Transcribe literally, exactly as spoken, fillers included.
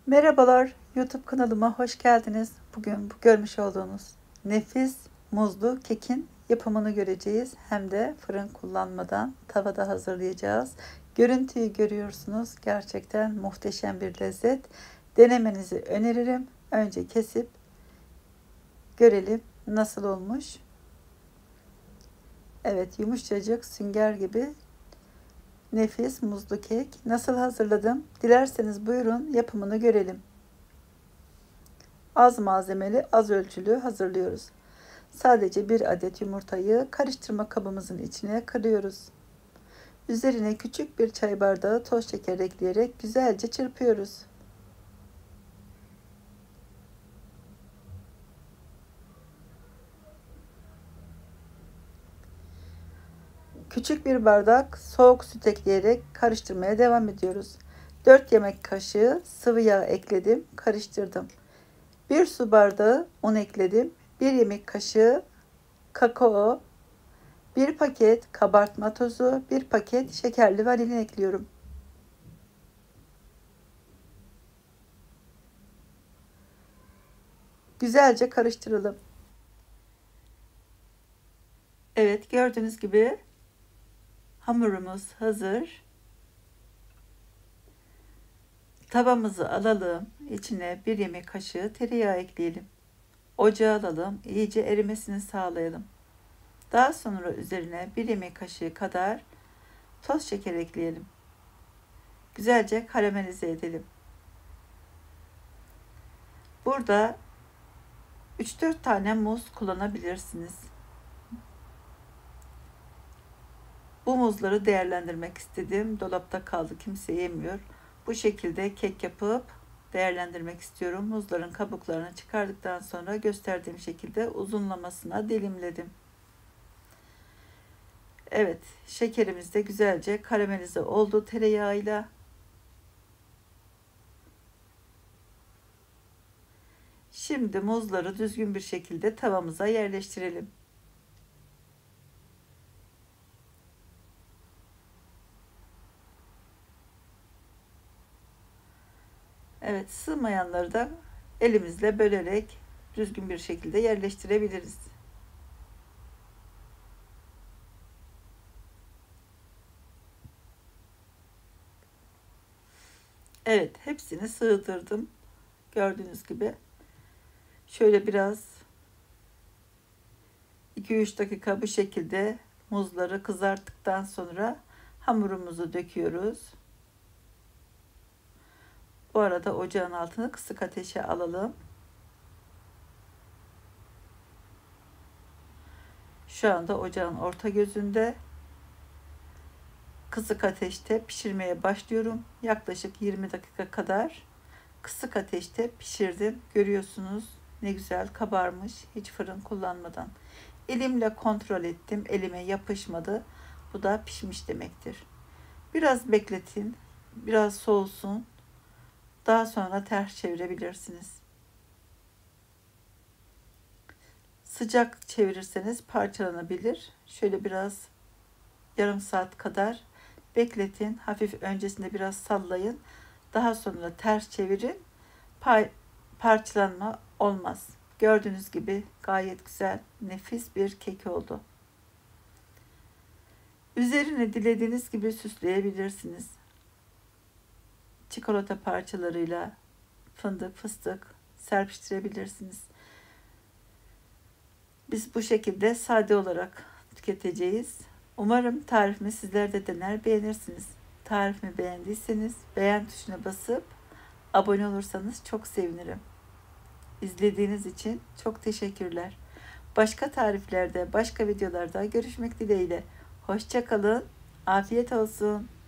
Merhabalar, YouTube kanalıma hoş geldiniz. Bugün bu görmüş olduğunuz nefis muzlu kekin yapımını göreceğiz. Hem de fırın kullanmadan tavada hazırlayacağız. Görüntüyü görüyorsunuz. Gerçekten muhteşem bir lezzet. Denemenizi öneririm. Önce kesip görelim nasıl olmuş. Evet, yumuşacık, sünger gibi nefis muzlu kek. Nasıl hazırladım? Dilerseniz buyurun yapımını görelim. Az malzemeli, az ölçülü hazırlıyoruz. Sadece bir adet yumurtayı karıştırma kabımızın içine kırıyoruz. Üzerine küçük bir çay bardağı toz şeker ekleyerek güzelce çırpıyoruz. Küçük bir bardak soğuk süt ekleyerek karıştırmaya devam ediyoruz. dört yemek kaşığı sıvı yağ ekledim, karıştırdım. bir su bardağı un ekledim. bir yemek kaşığı kakao, bir paket kabartma tozu, bir paket şekerli vanilin ekliyorum. Güzelce karıştıralım. Evet, gördüğünüz gibi hamurumuz hazır. Tavamızı alalım. İçine bir yemek kaşığı tereyağı ekleyelim. Ocağa alalım. İyice erimesini sağlayalım. Daha sonra üzerine bir yemek kaşığı kadar toz şeker ekleyelim. Güzelce karamelize edelim. Burada üç dört tane muz kullanabilirsiniz. Bu muzları değerlendirmek istedim. Dolapta kaldı, kimse yemiyor. Bu şekilde kek yapıp değerlendirmek istiyorum. Muzların kabuklarını çıkardıktan sonra gösterdiğim şekilde uzunlamasına dilimledim. Evet, şekerimiz de güzelce karamelize oldu tereyağıyla. Şimdi muzları düzgün bir şekilde tavamıza yerleştirelim. Evet, sığmayanları da elimizle bölerek düzgün bir şekilde yerleştirebiliriz. Evet, hepsini sığdırdım. Gördüğünüz gibi. Şöyle biraz iki üç dakika bu şekilde muzları kızarttıktan sonra hamurumuzu döküyoruz. Bu arada ocağın altını kısık ateşe alalım. Şu anda ocağın orta gözünde kısık ateşte pişirmeye başlıyorum. Yaklaşık yirmi dakika kadar kısık ateşte pişirdim. Görüyorsunuz ne güzel kabarmış, hiç fırın kullanmadan. Elimle kontrol ettim. Elime yapışmadı. Bu da pişmiş demektir. Biraz bekletin. Biraz soğusun. Daha sonra ters çevirebilirsiniz. Sıcak çevirirseniz parçalanabilir. Şöyle biraz yarım saat kadar bekletin. Hafif öncesinde biraz sallayın. Daha sonra ters çevirin. Pay, parçalanma olmaz. Gördüğünüz gibi gayet güzel, nefis bir kek oldu. Üzerine dilediğiniz gibi süsleyebilirsiniz. Çikolata parçalarıyla fındık, fıstık serpiştirebilirsiniz. Biz bu şekilde sade olarak tüketeceğiz. Umarım tarifimi sizler de dener beğenirsiniz. Tarifimi beğendiyseniz beğen tuşuna basıp abone olursanız çok sevinirim. İzlediğiniz için çok teşekkürler. Başka tariflerde, başka videolarda görüşmek dileğiyle. Hoşça kalın. Afiyet olsun.